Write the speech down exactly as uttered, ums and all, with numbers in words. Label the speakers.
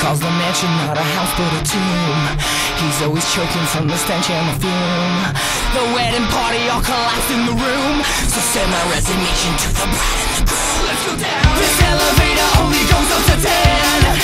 Speaker 1: calls the mansion not a house but a tomb. He's always choking from the stench and the fume. The wedding party all collapsed in the room, so send my resignation to the bride and the groom. Let's go down. This elevator only goes up to ten.